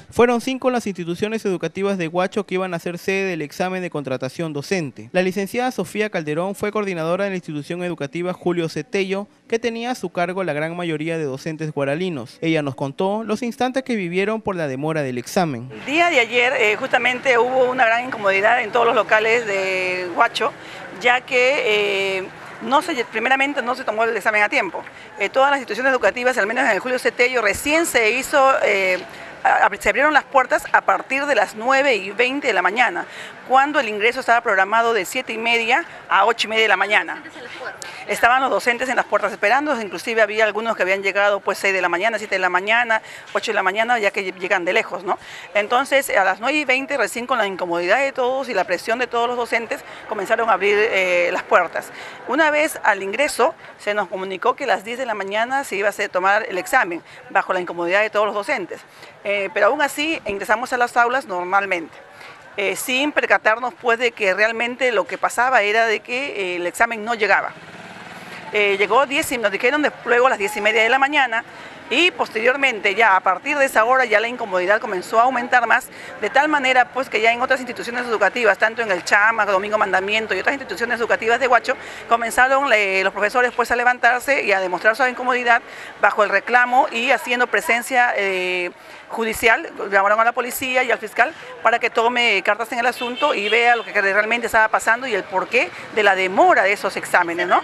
Fueron 5 las instituciones educativas de Huacho que iban a ser sede del examen de contratación docente. La licenciada Sofía Calderón fue coordinadora de la institución educativa Julio Cetello, que tenía a su cargo la gran mayoría de docentes guaralinos. Ella nos contó los instantes que vivieron por la demora del examen. El día de ayer justamente hubo una gran incomodidad en todos los locales de Huacho, ya que primeramente no se tomó el examen a tiempo. Todas las instituciones educativas, al menos en el Julio Cetello, recién se hizo... se abrieron las puertas a partir de las 9:20 de la mañana, cuando el ingreso estaba programado de 7:30 a 8:30 de la mañana. Estaban los docentes en las puertas esperando, inclusive había algunos que habían llegado pues 6 de la mañana, 7 de la mañana, 8 de la mañana, ya que llegan de lejos, ¿no? Entonces a las 9:20, recién con la incomodidad de todos y la presión de todos los docentes, comenzaron a abrir las puertas. Una vez al ingreso se nos comunicó que a las 10 de la mañana se iba a tomar el examen, bajo la incomodidad de todos los docentes. Pero aún así ingresamos a las aulas normalmente, sin percatarnos pues de que realmente lo que pasaba era de que el examen no llegaba. Llegó 10 y nos dijeron luego a las 10:30 de la mañana, y posteriormente ya a partir de esa hora ya la incomodidad comenzó a aumentar más, de tal manera pues que ya en otras instituciones educativas, tanto en el Chama, Domingo Mandamiento y otras instituciones educativas de Huacho, comenzaron los profesores pues a levantarse y a demostrar su incomodidad bajo el reclamo y haciendo presencia judicial. Llamaron a la policía y al fiscal para que tome cartas en el asunto y vea lo que realmente estaba pasando y el porqué de la demora de esos exámenes, ¿no?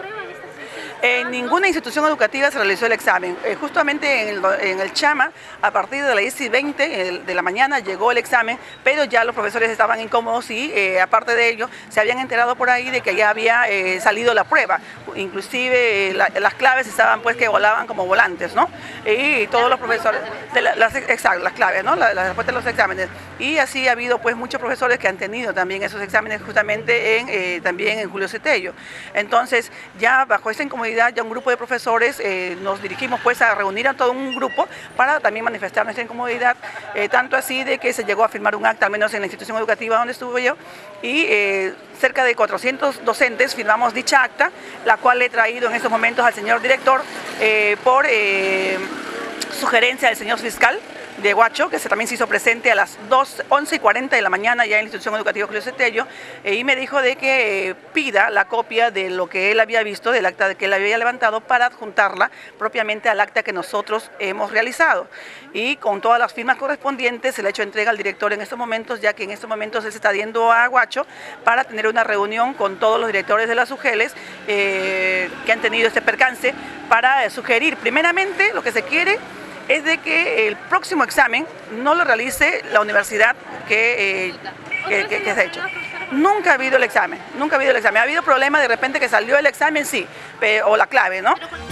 En ninguna institución educativa se realizó el examen. Justamente en el Chama, a partir de las 10:20 de la mañana llegó el examen, pero ya los profesores estaban incómodos y aparte de ello se habían enterado por ahí de que ya había salido la prueba. Inclusive las claves estaban pues que volaban como volantes, ¿no? Y todos los profesores, las claves, ¿no? La respuesta de los exámenes. Y así ha habido pues muchos profesores que han tenido también esos exámenes justamente también en Julio Cetello. Entonces ya bajo esta incomodidad, ya un grupo de profesores nos dirigimos pues a reunir a todo un grupo para también manifestar nuestra incomodidad, tanto así de que se llegó a firmar un acta, al menos en la institución educativa donde estuve yo, y cerca de 400 docentes firmamos dicha acta, la cual he traído en estos momentos al señor director por sugerencia del señor fiscal de Huacho, que también se hizo presente a las 11:40 de la mañana ya en la institución educativa Julio Cetello, y me dijo de que pida la copia de lo que él había visto, del acta que él había levantado, para adjuntarla propiamente al acta que nosotros hemos realizado. Y con todas las firmas correspondientes se le ha hecho entrega al director en estos momentos, ya que en estos momentos él se está yendo a Huacho para tener una reunión con todos los directores de las UGELes que han tenido este percance, para sugerir primeramente lo que se quiere es de que el próximo examen no lo realice la universidad que se ha hecho. Nunca ha habido el examen, nunca ha habido el examen. Ha habido problemas de repente que salió el examen, sí, o la clave, ¿no?